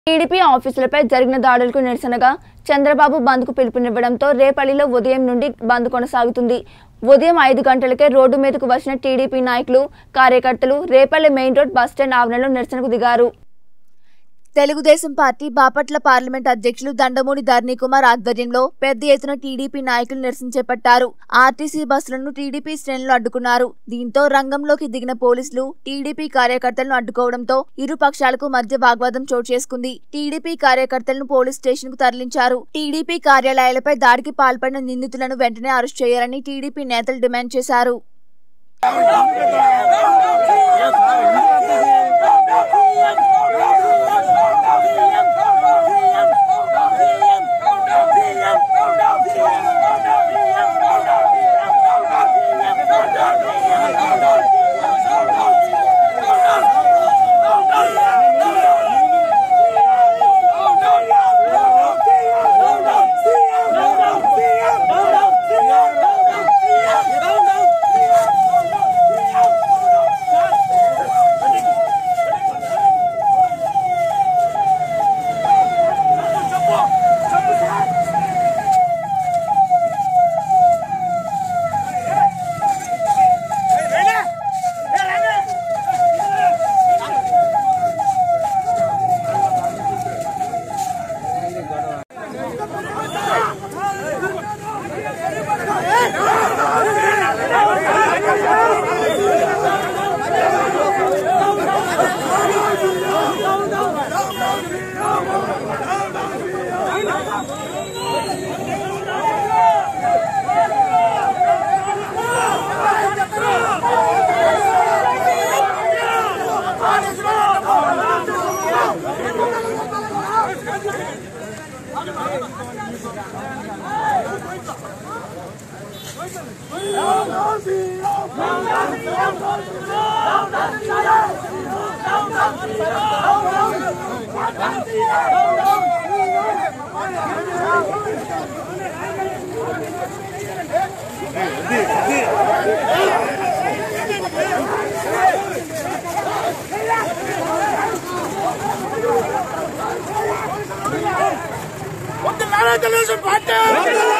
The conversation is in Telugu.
టీడీపీ ఆఫీసులపై జరిగిన దాడులకు నిరసనగా చంద్రబాబు బంద్కు పిలుపునివ్వడంతో రేపల్లిలో ఉదయం నుండి బంద్ కొనసాగుతుంది. ఉదయం 5 గంటలకే రోడ్డు మీదకు వచ్చిన టీడీపీ నాయకులు, కార్యకర్తలు రేపల్లి మెయిన్ రోడ్ బస్టాండ్ ఆవరణలో నిరసనకు దిగారు. తెలుగుదేశం పార్టీ బాపట్ల పార్లమెంట్ అధ్యక్షులు దండమూడి ధరణికుమార్ ఆధ్వర్యంలో పెద్ద ఎత్తున టీడీపీ నాయకులు నిరసన చేపట్టారు. ఆర్టీసీ బస్సులను టీడీపీ శ్రేణులు అడ్డుకున్నారు. దీంతో రంగంలోకి దిగిన పోలీసులు టీడీపీ కార్యకర్తలను అడ్డుకోవడంతో ఇరు పక్షాలకు మధ్య వాగ్వాదం చోటు చేసుకుంది. టీడీపీ కార్యకర్తలను పోలీస్ స్టేషన్ కు తరలించారు. టీడీపీ కార్యాలయాలపై దాడికి పాల్పడిన నిందితులను వెంటనే అరెస్ట్ చేయాలని టీడీపీ నేతలు డిమాండ్ చేశారు. Andhra Pradesh